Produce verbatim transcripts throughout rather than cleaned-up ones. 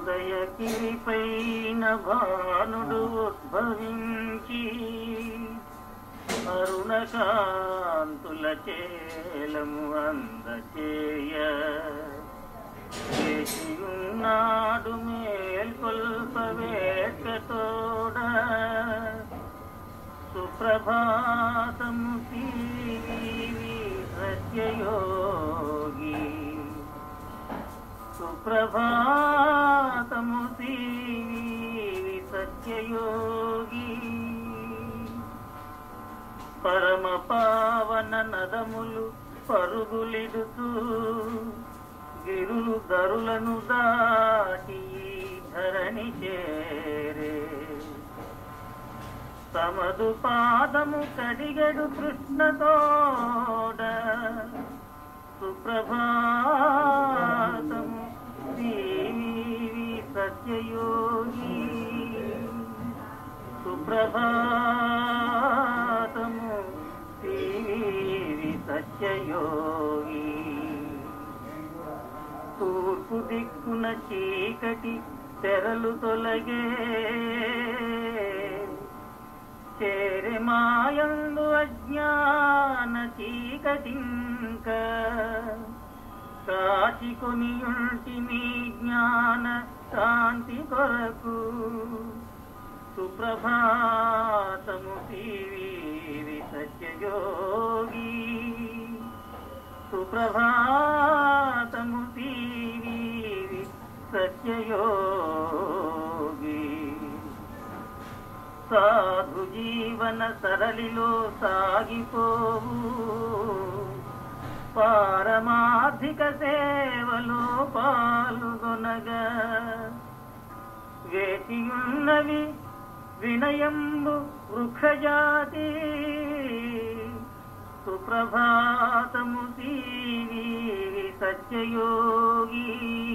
ఉదయకిరిపైన భానుడు ఉద్భవించి అరుణకాంతుల చేలము అందచేయ చేసియున్నాడు మేల్కొల్ప వేట్కతోడ సుప్రభాతము తీవి సత్యయోగి సుప్రభాతము తీవి సత్యయోగి పరమ పావన నదములు పరుగులిడుతూ గిరులు దరులను దాటి ధరణి చేరే సమదు పాదము కడిగడు కృష్ణతోడ సుప్రభాతము దేవి సత్యయోగి సుప్రభాతము దేవి సత్యయోగి తూర్పు దిక్కున చీకటి తెరలు తొలగే చేరే మాయందు అజ్ఞాన చీకటింక కాచికొనియుంటి మీ జ్ఞాన కాంతి కొరకు సుప్రభాతము తీవి సత్యయోగి సుప్రభాతము తీవి సత్యయోగి సాధు జీవన సరళిలో సాగిపోవు పారమార్థిక సేవలో పాల్గొనగా వేచియున్నవి వినయంబు వృక్షజాతి సుప్రభాతము తీవి సత్యయోగి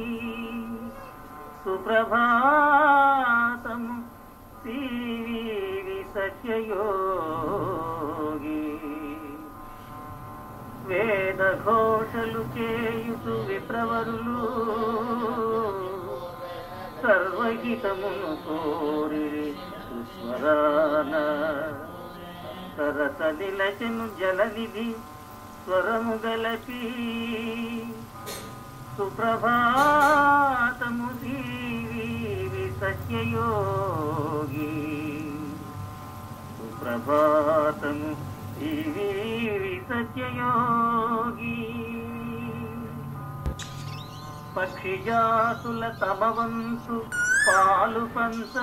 సుప్రభాతము తీవి సత్యయోగి వేద ఘోషలు చేయుచు విప్రవరులు సర్వహితమును కోరి సుస్వరాన సరస నిలచెను జలనిధి స్వరము గలపి సుప్రభాతము తీవి సత్యయోగి సుప్రభాతము తీవి సత్యయోగి పక్షిజాతుల తమవంతు పాలు పంచ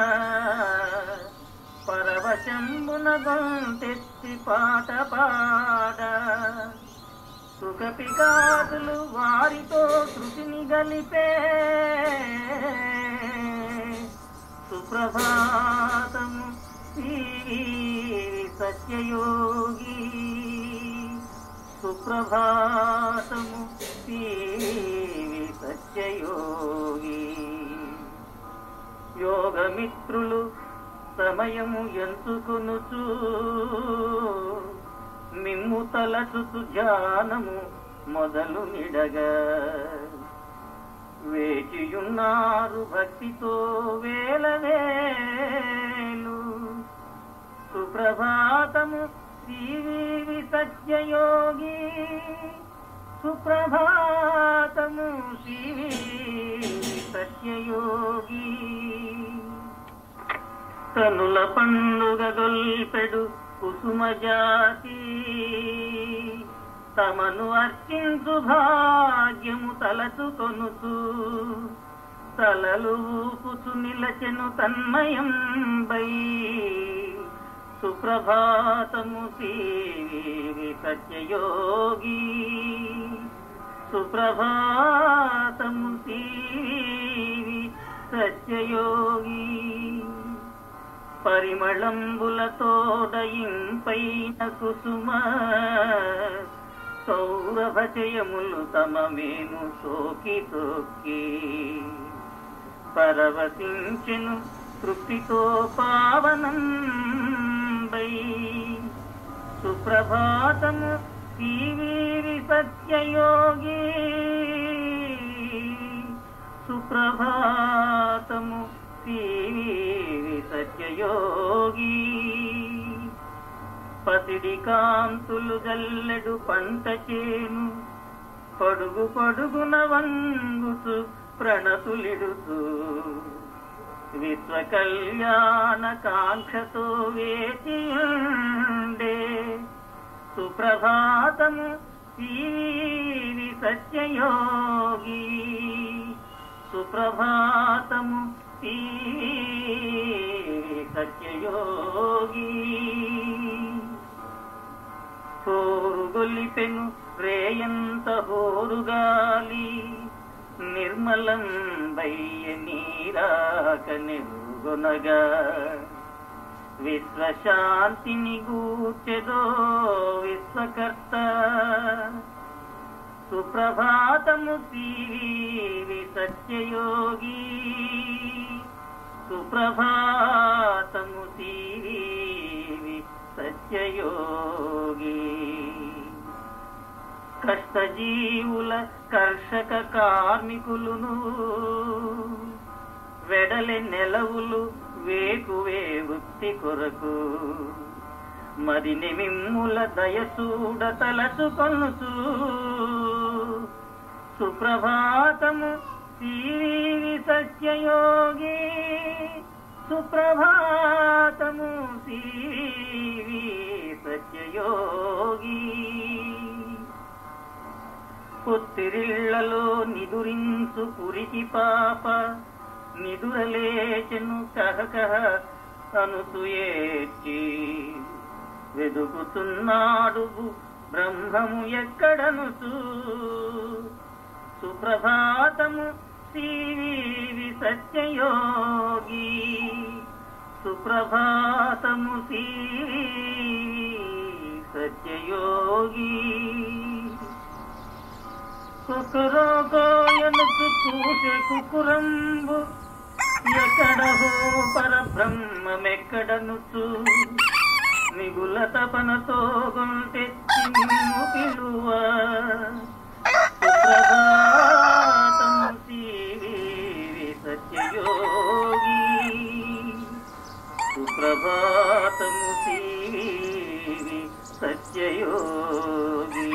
పరవశంబున గొంతెత్తి పాట పాడ సుఖపికాదులు వారితో శృతిని గలిపే సుప్రభాతము తీవి సత్యయోగి సుప్రభాతము తీవి సత్యయోగి యోగమిత్రులు సమయము ఎంచుకొనుచు మిమ్ము తలచుచు ధ్యానము మొదలు నిడగా వేచియున్నారు భక్తితో వేలవేలు సుప్రభాతము తీవి సత్యయోగి సుప్రభాతము తీవి సత్యయోగి కనుల పండుగ గొల్పెడు కుసుమ జాతి తమను అర్చించు భాగ్యము తలచుకొనుచు తలలు ఊపుచు నిలచెను తన్మయంబై సుప్రభాతము తీవి సత్యయోగి సుప్రభాతము తీవి సత్యయోగి పరిమళంబులతోడయింపైన కుసుమ సౌరభచయములు తమ మేను సోకి తొక్కి పరవశించెను తృప్తితో పావనం బై సుప్రభాతము తీవి సత్యయోగి సుప్ర సుప్రభాతము సివి సత్యయోగి. పసిడి కాంతులు జల్లెడు పంట చేను పడుగు పడుగున వంగుతూ ప్రణతులిడుతూ విశ్వ కళ్యాణ కాంక్షతో వేచియుండే సుప్రభాతము సివి సత్యయోగి. సుప్రభాతము సివి సత్యయోగి. హోరుగొల్లిపెను రేయంత హోరుగాలి నిర్మలం బయ్య నీరాక నెరుగొనగా విశ్వశాంతిని గూర్చెదో విశ్వకర్త. సుప్రభాతము సివి సత్యయోగి. సుప్రభాతము సివి సత్యయోగి. కష్టజీవుల కర్షక కార్మికులును వెడలె నెలవులు వేకువే వృత్తి కొరకు మదిని మిమ్ముల దయసూడ తలచుకొనుచు సుప్రభాతము సివి సత్యయోగి. సుప్రభాతము సివి సత్యయోగి. పొత్తిరిళ్లలో నిదురించు పురికి పాప నిదురలేచెను కహకహ అనుసు ఏడ్చి వెదుకుతున్నాడు బ్రహ్మము ఎక్కడనుచు సుప్రభాతము సివి సత్యయోగి. సుప్రభాతము సివి సత్యయోగి. కుకురోగోయనుచు కూసే కుకురంబు ఎక్కడహో పరబ్రహ్మమెక్కడనుచు మిగుల తపనతో గొంతెత్తి నిన్ను పిలువ సుప్రభాతము సివి సత్యయోగి. సుప్రభాతము సివి సత్యయోగి.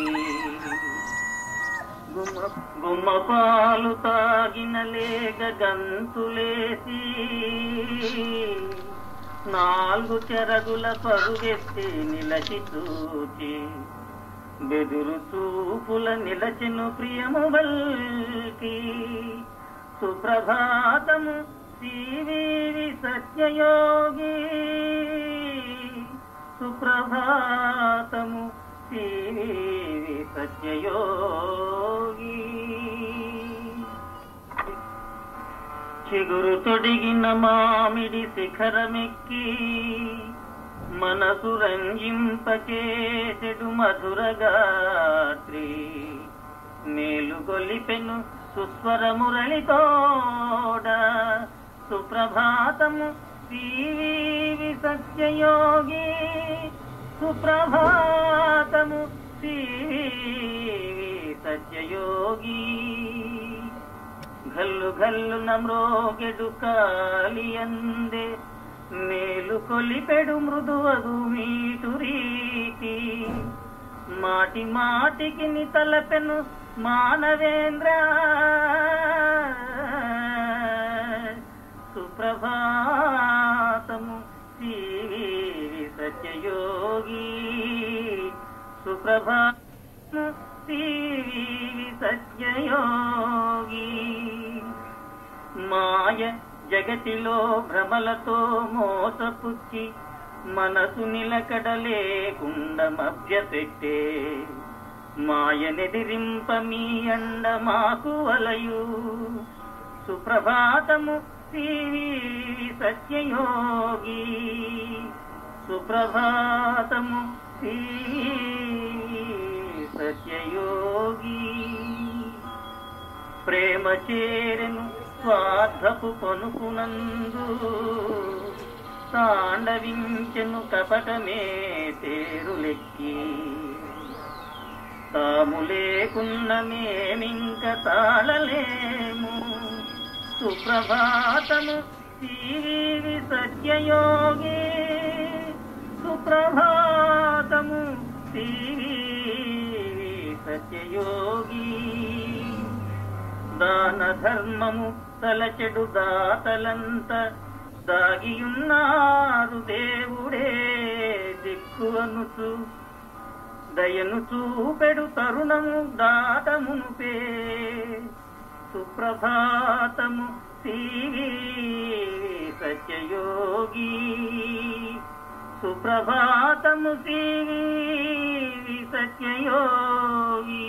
గుమ్మ గుమ్మ పాలు తాగిన లేగ గంతులేసి నాలుగు చెరగుల పరుగెత్తి నిలచి చూచి బెదురు చూపుల నిలచెను ప్రియము వల్కి సుప్రభాతము సివి సత్యయోగి. సుప్రభాతము సివి సత్యయోగి. చిగురు తొడిగిన మామిడి శిఖరమెక్కి మనసు రంజింపచేసెడు మధురగాత్రి మేలు గొలిపెను సుస్వర మురళితోడ సుప్రభాతము సివి సత్యయోగి. సుప్రభాతము సివి సత్యయోగి. గల్లు గల్లు నమ్రోగెడు కాలియందే మేలు కొలిపెడు మృదువగు మీటురీతి మాటి మాటికి ని తలపెను మానవేంద్ర సుప్రభాతము సివి సత్యయోగి. సుప్రభాతము సివి సత్యయోగి. మాయ జగతిలో భ్రమలతో మోసపుచ్చి మనసు నిలకడలేకుండా మభ్యపెట్టే మాయనెదిరింప మీ అండ మాకు వలయు సుప్రభాతము సివి సత్యయోగి. సుప్రభాతము సివి సత్యయోగి. ప్రేమ చేరెను స్వార్థపు కొనుకునందు తాండవించెను కపటమే తేరులెక్కి తాము లేకున్న మేమింక తాళలేము సుప్రభాతము శ్రీ సత్యయోగి సుప్రభాతము శ్రీ సత్యయోగి దాన ధర్మము తలచెడు దాతలంత దాగియున్నారు దేవుడే దిక్కు అనుచు దయను చూపెడు తరుణము దాటమునుపే సుప్రభాతము శ్రీ సత్యయోగి సుప్రభాతము శ్రీ సత్యయోగి